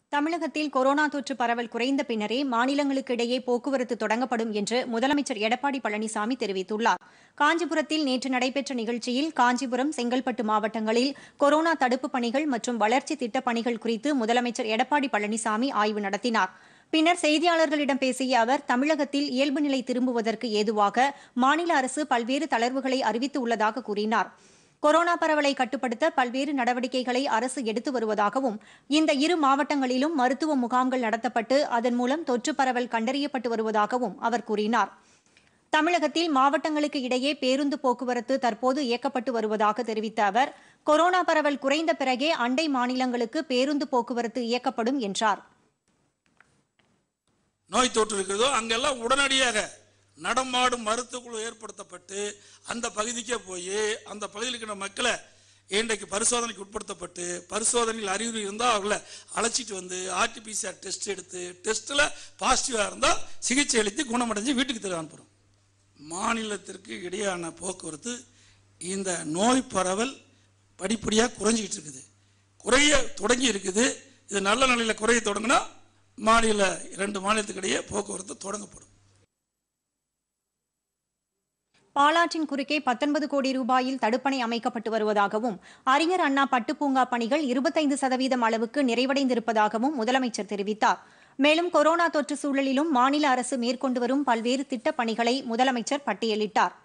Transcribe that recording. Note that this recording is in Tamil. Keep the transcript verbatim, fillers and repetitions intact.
தமிழகத்தில் கொரோனா தொற்று பரவல் குறைந்த பின்னரே மாநிலங்களுக்கு இடையே போக்குவரத்து தொடங்கப்படும் என்று முதலமைச்சர் எடப்பாடி பழனிசாமி தெரிவித்துள்ளார். காஞ்சிபுரத்தில் நேற்று நடைபெற்ற நிகழ்ச்சியில் காஞ்சிபுரம், செங்கல்பட்டு மாவட்டங்களில் கொரோனா தடுப்புப் பணிகள் மற்றும் வளர்ச்சி திட்டப் பணிகள் குறித்து முதலமைச்சர் எடப்பாடி பழனிசாமி ஆய்வு நடத்தினார். பின்னர் செய்தியாளர்களிடம் பேசிய அவர், தமிழகத்தில் இயல்பு நிலை திரும்புவதற்கு ஏதுவாக மாநில அரசு பல்வேறு தளர்வுகளை அறிவித்து உள்ளதாக கூறினார். கொரோனா பரவலை கட்டுப்படுத்த பல்வேறு நடவடிக்கைகளை அரசு எடுத்து வருவதாகவும், இந்த இரு மாவட்டங்களிலும் மருத்துவ முகாம்கள் நடத்தப்பட்டு அதன் மூலம் தொற்று பரவல் கண்டறியப்பட்டு வருவதாகவும் அவர் கூறினார். தமிழகத்தில் மாவட்டங்களுக்கு இடையே பேருந்து போக்குவரத்து தற்போது இயக்கப்பட்டு வருவதாக தெரிவித்த அவர், கொரோனா பரவல் குறைந்த பிறகே அண்டை மாநிலங்களுக்கு பேருந்து போக்குவரத்து இயக்கப்படும் என்றார். நோய் தொற்று இருக்கிறதோ அங்கெல்லாம் உடனடியாக நடமாடும் மருத்துவ குழு ஏற்படுத்தப்பட்டு அந்த பகுதிக்கே போய் அந்த பகுதியில் இருக்கிற மக்களை இன்றைக்கு பரிசோதனைக்கு உட்படுத்தப்பட்டு பரிசோதனையில் அறிகுறி இருந்தால் அவர்களை அழைச்சிட்டு வந்து ஆர்டிபிசிஆர் டெஸ்ட் எடுத்து டெஸ்ட்டில் பாசிட்டிவாக இருந்தால் சிகிச்சை அளித்து குணமடைஞ்சு வீட்டுக்கு திரும்ப அனுப்புகிறோம். மாநிலத்திற்கு இடையான போக்குவரத்து இந்த நோய் பரவல் படிப்படியாக குறைஞ்சிக்கிட்டு இருக்குது, குறைய தொடங்கி இருக்குது. இது நல்ல நிலையில் குறைய தொடங்கினா மாநில இரண்டு மாநிலத்துக்கு இடையே போக்குவரத்து தொடங்கப்படும். பாலாற்றின் குறுக்கே பத்தொன்பது கோடி ரூபாயில் தடுப்பணை அமைக்கப்பட்டு வருவதாகவும், அறிஞர் அண்ணா பட்டுப்பூங்கா பணிகள் இருபத்தைந்து சதவீதம் அளவுக்கு நிறைவடைந்திருப்பதாகவும் முதலமைச்சர் தெரிவித்தார். மேலும் கொரோனா தொற்று சூழலிலும் மாநில அரசு மேற்கொண்டு வரும் பல்வேறு திட்டப் பணிகளை முதலமைச்சர் பட்டியலிட்டார்.